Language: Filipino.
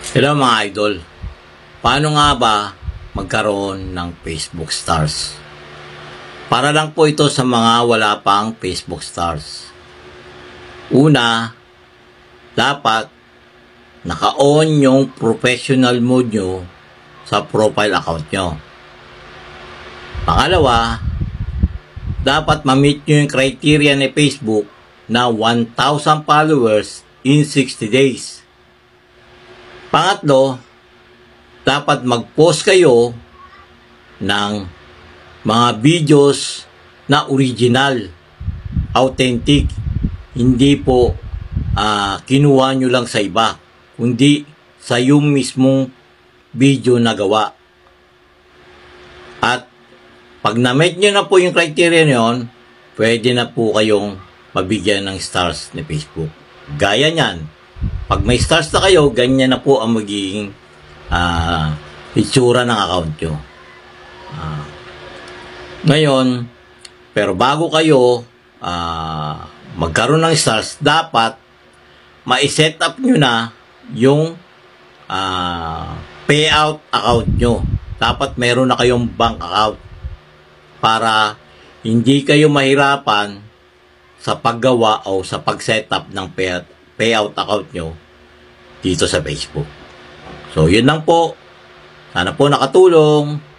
Hello mga idol, paano nga ba magkaroon ng Facebook stars? Para lang po ito sa mga wala pang Facebook stars. Una, dapat naka-on yung professional mode nyo sa profile account nyo. Pangalawa, dapat ma-meet nyo yung criteria ni Facebook na 1,000 followers in 60 days. Pangatlo, dapat mag-post kayo ng mga videos na original, authentic, hindi po kinuha nyo lang sa iba, kundi sa yung mismong video na gawa. At pag na-meet nyo na po yung criteria nyon, pwede na po kayong mabigyan ng stars ni Facebook. Gaya nyan, pag may stars na kayo, ganyan na po ang magiging itsura ng account nyo. Ngayon, pero bago kayo magkaroon ng stars, dapat ma-set up nyo na yung payout account nyo. Dapat meron na kayong bank account para hindi kayo mahirapan sa paggawa o sa pag-set up ng payout account nyo dito sa Facebook. So, yun lang po. Sana po nakatulong.